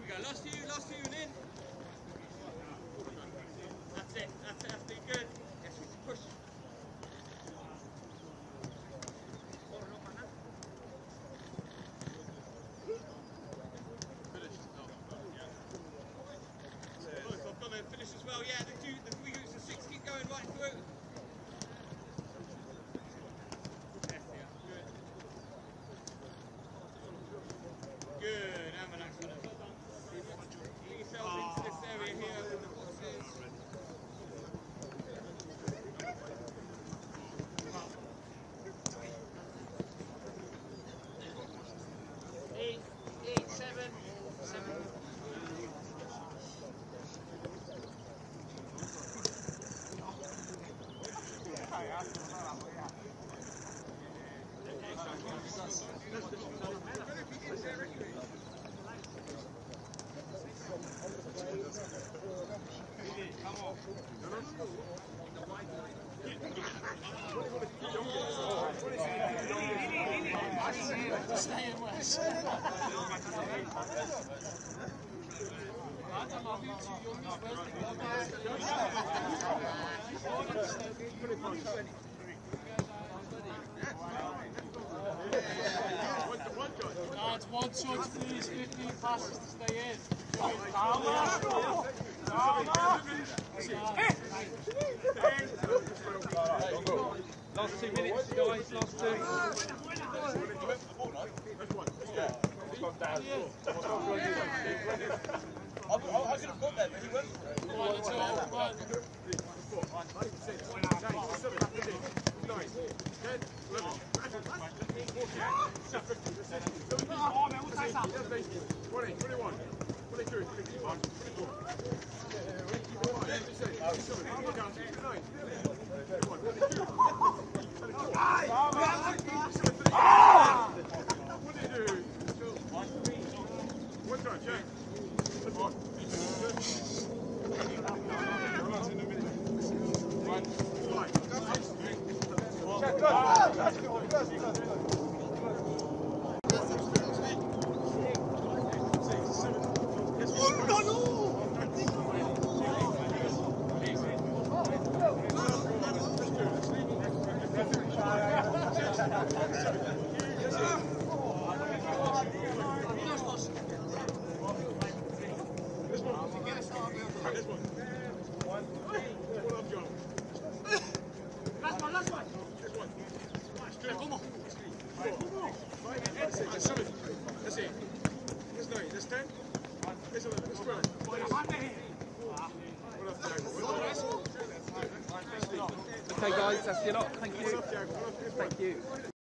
go. Last few and in. That's it. That's been good. Yes, we can push. I've got to finish as well. Yeah, the three groups of 6 keep going right through. Good, and relax on it. Well done. Get yourselves into this area here with the boxes. 8, 7, 7. Stay in West. No, it's 1 choice, please. 15 passes to stay in. Last 2 minutes, guys. Last 2. I could have got there, but he went. Okay, guys, that's your lot. Thank you. Thank you.